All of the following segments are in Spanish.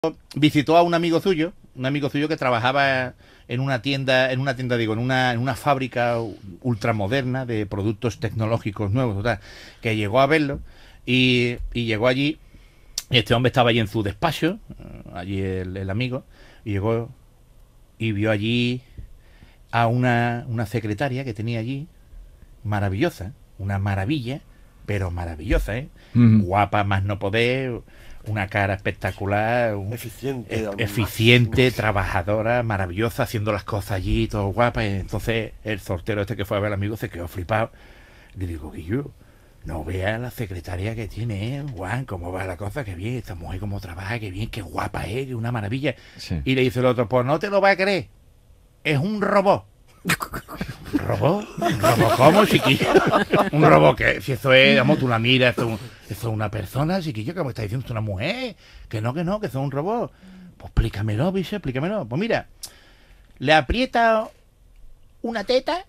visitó a un amigo suyo que trabajaba en una digo, en una fábrica ultramoderna de productos tecnológicos nuevos, total, que llegó a verlo y llegó allí, y este hombre estaba allí en su despacho, allí el amigo, y llegó y vio allí a una secretaria que tenía allí, maravillosa, una maravilla, pero maravillosa, ¿eh? Guapa más no poder, una cara espectacular, eficiente, trabajadora, maravillosa, haciendo las cosas allí, todo guapa. Y entonces el sortero este que fue a ver al amigo se quedó flipado. Le digo, Guillo, no veas la secretaria que tiene, Juan, cómo va la cosa, qué bien, esta mujer cómo trabaja, qué bien, qué guapa es, que una maravilla. Sí. Y le dice el otro, pues no te lo vas a creer, es un robot. ¿Un robot? ¿Un robot cómo, chiquillo? ¿Un robot qué? Si eso es, vamos, tú la miras, eso es una persona, chiquillo, que me está diciendo, es una mujer, que no, que eso es un robot. Pues explícamelo, bicho, explícamelo. Pues mira, le aprieta una teta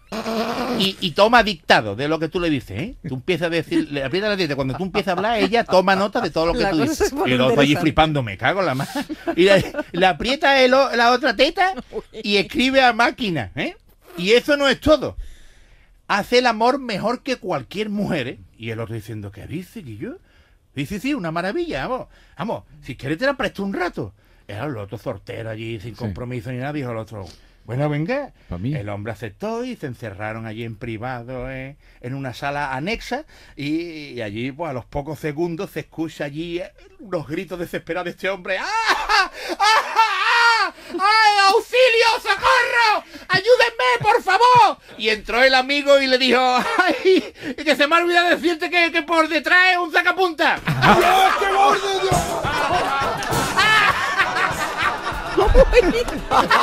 y toma dictado de lo que tú le dices, ¿eh? Tú empiezas a decir, le aprieta la teta, cuando tú empiezas a hablar, ella toma nota de todo lo que tú dices. Y el otro allí flipando, me cago en la mano. Y le aprieta la otra teta y escribe a máquina, ¿eh? Y eso no es todo. Hace el amor mejor que cualquier mujer, ¿eh? Y el otro diciendo, ¿qué dice, Guillo? Dice, sí, una maravilla, vamos, si quieres te la presto un rato. Era el otro sortero allí, sin compromiso ni nada, dijo el otro, bueno, venga. El hombre aceptó y se encerraron allí en privado, en una sala anexa, y allí, pues a los pocos segundos se escucha allí unos gritos desesperados de este hombre. ¡Ah! ¡Ah! ¡Ah! ¡Ay, auxilio, socorro! ¡Ayúdenme, por favor! Y entró el amigo y le dijo, ¡ay! Que se me ha olvidado decirte que por detrás es un sacapunta. ¡Dios, qué gordo, Dios!